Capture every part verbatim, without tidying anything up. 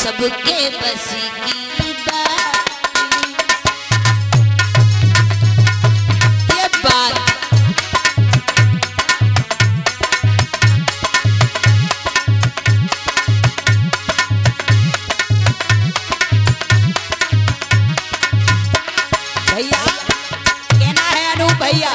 सबके बस की बात ये बात भैया कहना है अनूप भैया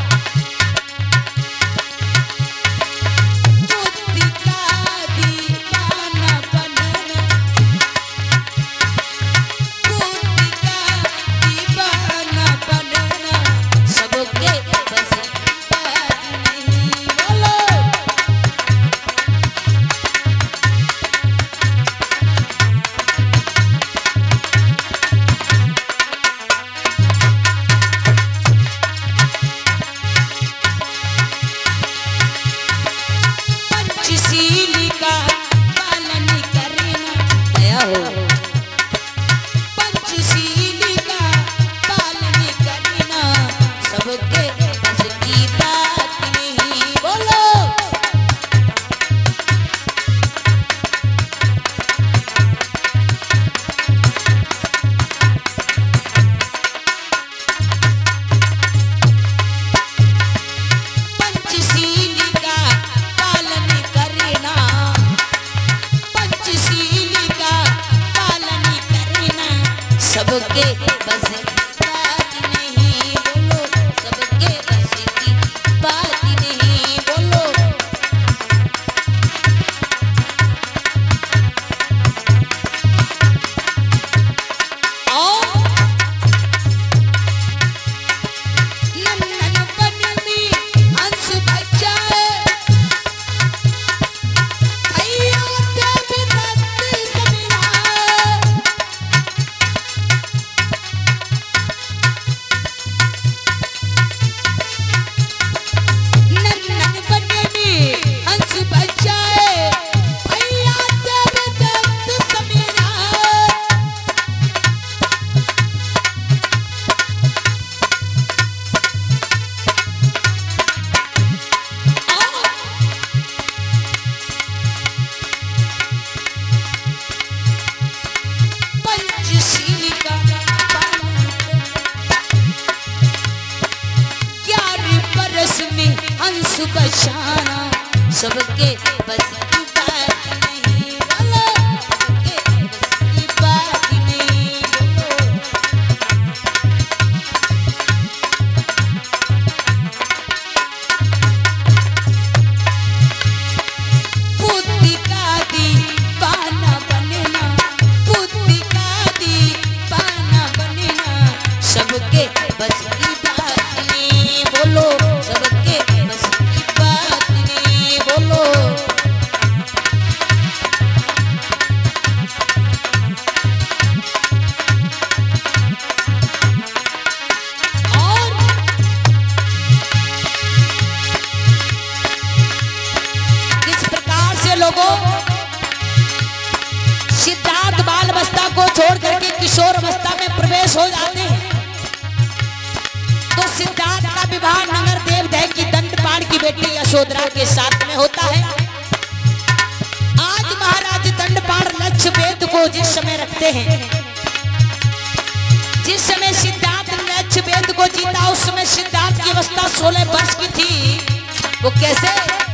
सबके बस बात नहीं बोलो सबके बस की बात नहीं बोलो और नन्नन बन में हंस बजाए भैया देवी दत्त समिया हंस बचाना सबके बस की बात नहीं बोलो सबके बस की बात नहीं बोलो बुद्धि का दीवाना बनना बुद्धि का दीवाना बनना सबके बस की बात नहीं बोलो सबके बस की बात नहीं बोलो और किस प्रकार से लोगों सिद्धार्थ बाल अवस्था को छोड़ करके किशोर अवस्था में प्रवेश हो जाते हैं तो सिद्धार्थ का विवाह नगर देवदह की दंडपाण की बेटी यशोधरा के साथ में होता है। आज महाराज दंडपाण लक्ष्य वेद को जिस समय रखते हैं जिस समय सिद्धार्थ लक्ष्य वेद को जीता उस समय सिद्धार्थ की अवस्था सोलह वर्ष की थी। वो कैसे